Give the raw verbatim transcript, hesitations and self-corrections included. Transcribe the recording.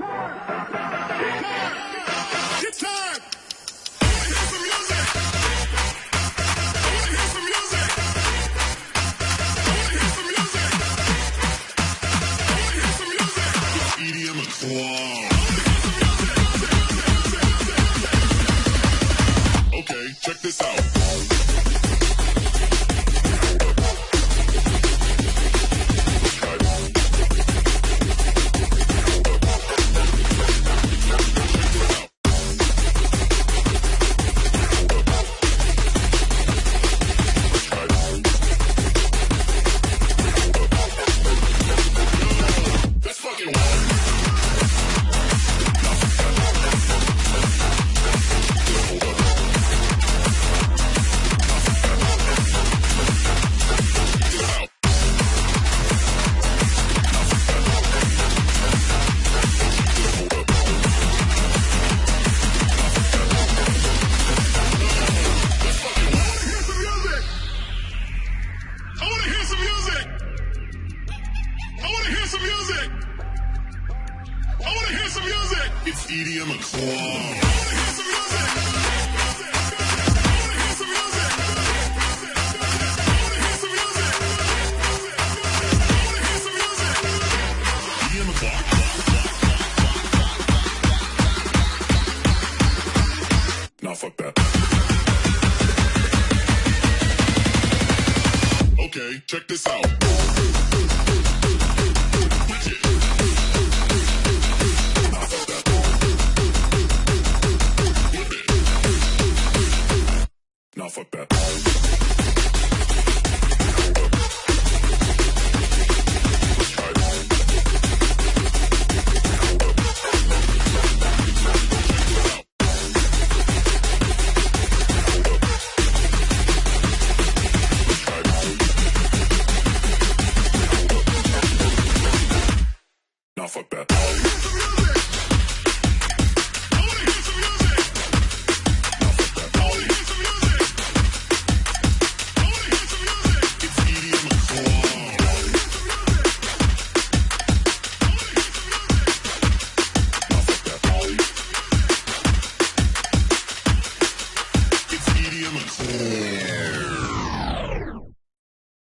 It's time. I wanna hear some music. I wanna hear some music. I wanna hear some music. I wanna hear some music. E D M and wow. Okay, check this out. It's E D M and wow. I wanna hear some music. I wanna hear some music. I wanna hear some music. I wanna hear some music. E D M and clock. Nah, fuck that. Okay, check this out.